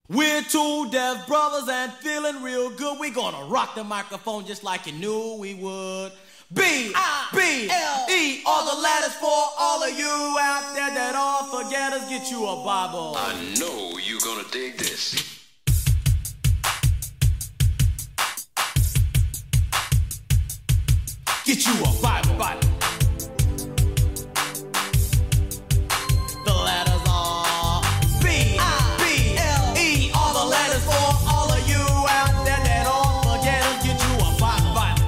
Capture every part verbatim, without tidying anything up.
We're two deaf brothers and feeling real good. We're gonna rock the microphone just like you knew we would. B I B L E, all the letters for all of you out there that all forgetters. Get you a Bible. I know you're gonna dig this. Get you a Bible. Bible. The letters are B I B L E, all the letters for all of you out there that all forgetters. Get you a Bible. Bible.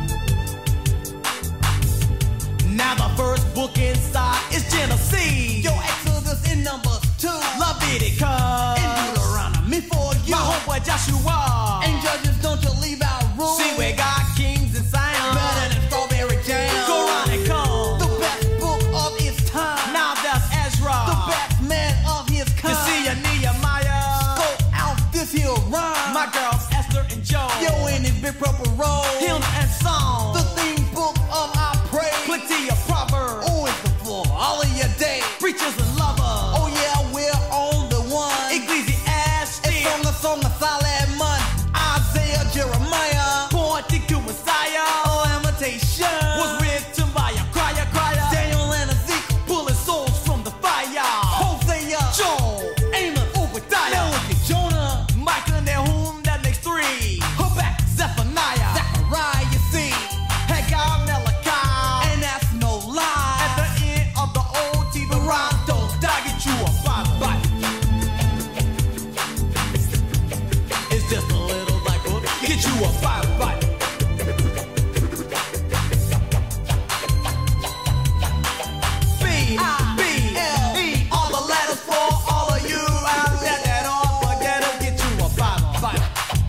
Now the first book inside is Genesis. Yo, Exodus in Numbers two, Leviticus, in Deuteronomy for you, my homeboy Joshua, and Judges, don't you leave out rules. See, we got kings and Zion, better than strawberry jam. Chronicles, the best book of its time. Now that's Ezra, the best man of his kind. You see a Nehemiah, go out this here rhyme. My girls Esther and Joe, yo, in his big purple robe, hymn and song, the theme book of our praise. Click to your Proverbs, always before all of your days. Preachers and lovers, oh yeah, we're on the one. Ecclesiastes, it's on the song of Solomon, Isaiah, Jeremiah, pointing to Messiah. Lamentation was written by a crier, crier, Daniel and Ezekiel, pulling souls from the fire. Hosea, Joel, Amos, Obadiah, now look at Jonah, Micah, Nahum, that makes three. Habakkuk, Zephaniah, Zechariah, you see, Haggai, Malachi, and that's no lie. At the end of the Old T, the rhymes don't die. Get you a Bible. It's just a little black book. Get you a Bible. B I B L E, all the letters for all of you out there that all forgetters. Get you a Bible. Bible.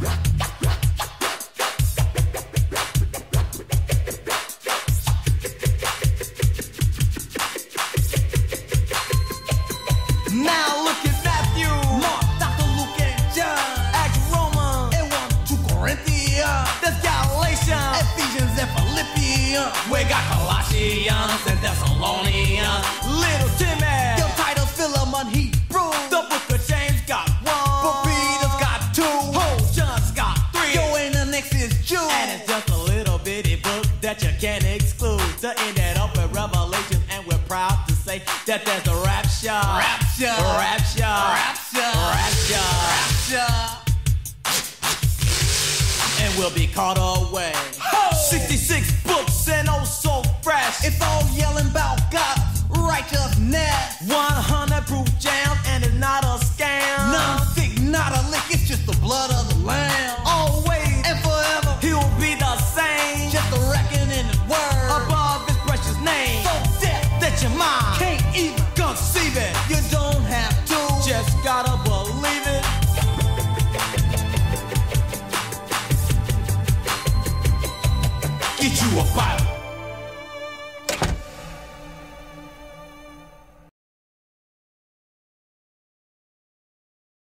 Now look at Matthew, Mark, Doctor Luke, and John, Acts, Romans, and one, two Corinthians, there's Galatians, Ephesians, and Philippians. we got Colossians and Thessalonians, little Timmy, Your title, Philemon, Hebrew, the book of James got one, but Peter's got two, oh, John's got three, yo, and the next is Jude, and it's just a little bitty book that you can't exclude. To end it up with Revelations, and we're proud to say that there's a rapture, Rapture, rapture, Rapture, rapture, Rapture, and we'll be caught away. sixty-six books and oh so fresh. it's all yelling about God's righteousness. one hundred proof jam, and it's not a scam. Non-stick, not a lick, it's just the blood of the Lamb. Always And forever, he'll be the same. just a reckon in his word. Above his precious name, So deaf that your mind can't even conceive it. You don't have to. Just gotta believe it. Get you a Bible.